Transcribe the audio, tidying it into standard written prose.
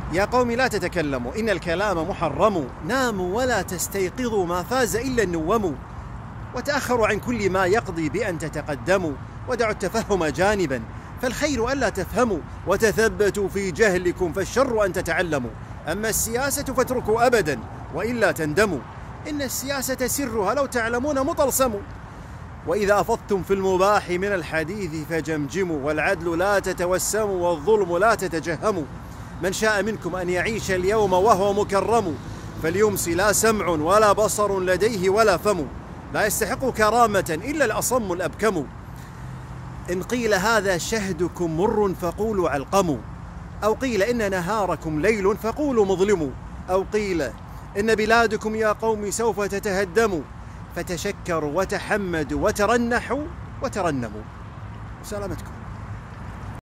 يا قوم لا تتكلموا إن الكلام محرم، ناموا ولا تستيقظوا ما فاز إلا النوم، وتأخروا عن كل ما يقضي بأن تتقدموا، ودعوا التفهم جانبا فالخير ألا تفهموا، وتثبتوا في جهلكم فالشر أن تتعلموا، أما السياسة فاتركوا أبدا وإلا تندموا، إن السياسة سرها لو تعلمون مطلسم، وإذا أفضتم في المباح من الحديث فجمجموا، والعدل لا تتوسموا والظلم لا تتجهموا، من شاء منكم أن يعيش اليوم وهو مكرم، فليمسي لا سمع ولا بصر لديه ولا فم، لا يستحق كرامة إلا الأصم الأبكم، إن قيل هذا شهدكم مر فقولوا علقموا، أو قيل إن نهاركم ليل فقولوا مظلم، أو قيل إن بلادكم يا قوم سوف تتهدم، فتشكروا وتحمدوا وترنحوا وترنموا. سلامتكم.